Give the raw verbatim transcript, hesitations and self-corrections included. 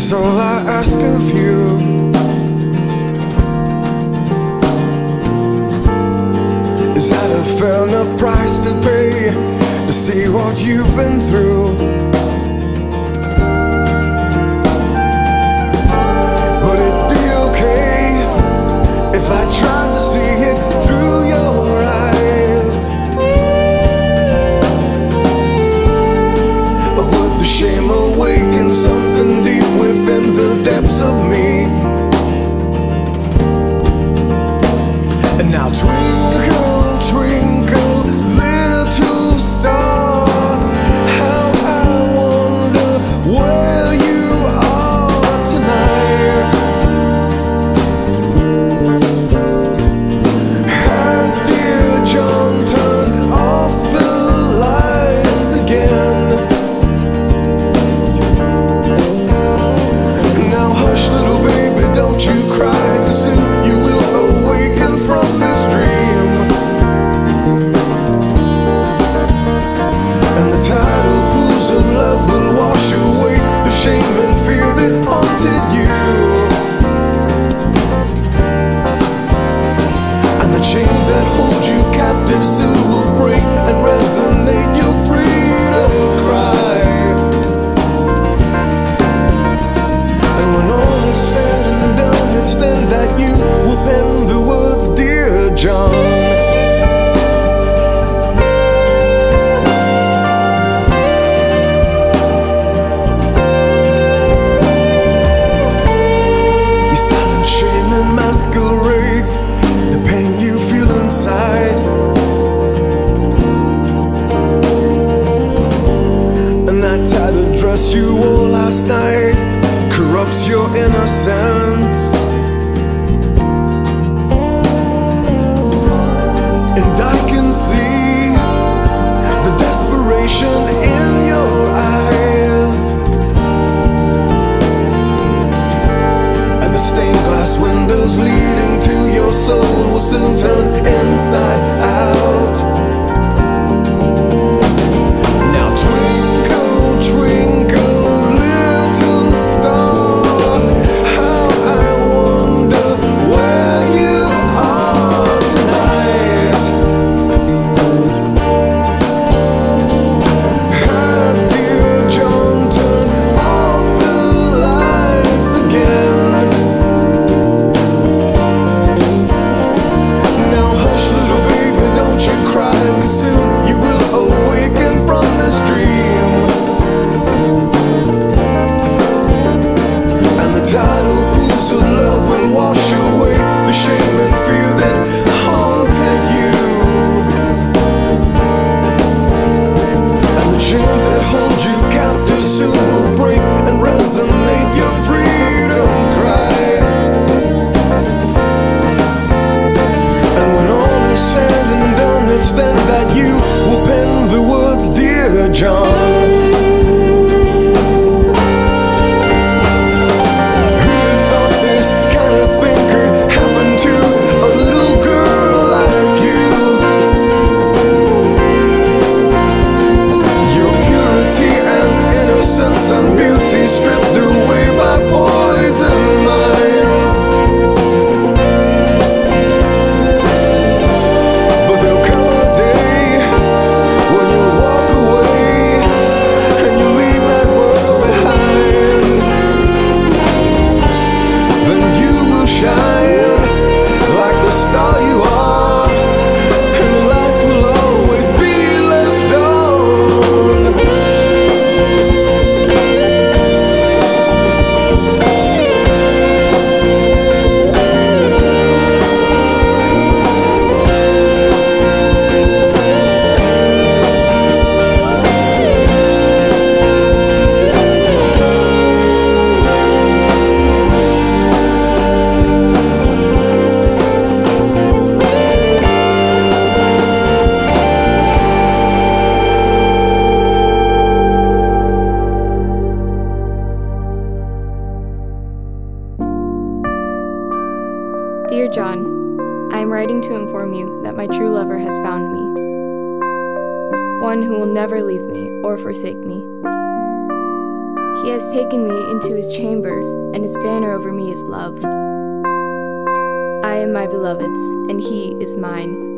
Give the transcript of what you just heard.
That's all I ask of you. Is that a fair enough price to pay to see what you've been through? Would it be okay if I tried to see it through your eyes? Or would the shame awaken something deep within the depths of me? And now twinkle, twinkle, little star, how I wonder where you are tonight. Has dear John turned off the lights again? Now hush, little baby, don't you cry, 'cause soon you will awaken from this dream. And the tidal pools of love will wash away the shame and fear that haunted you. And the chains that hold you captive soon will break and resonate your freedom cry. And when all is said and done, it's then that you will pen the words, Dear John. Your silent shame and masquerades the pain you feel inside. And that tattered dress you wore last night corrupts your innocence. And I can see the desperation in your eyes. And the stained glass windows leading to your soul will soon turn inside out. Now twinkle, twinkle, little star, how I wonder where you are tonight. Has dear John turned off the lights again? Now hush, little baby, don't you cry, 'cause soon you will awaken from this dream. And the tidal pools of love will wash away the shame and fear that haunted you. And the chains that hold you captive soon will break and resonate your freedom cry. And when all is said and done, it's then that you will pen the words, Dear John. Who thought this kind of thing could happen to a little girl like you? Your purity and innocence and beauty stripped away by poison minds. But there'll come a day when you walk away and you leave that world behind. Then you will shine like the star you are, and the lights will always be left on. Dear John, I am writing to inform you that my true lover has found me, one who will never leave me or forsake me. He has taken me into his chambers, and his banner over me is love. I am my beloved's, and he is mine.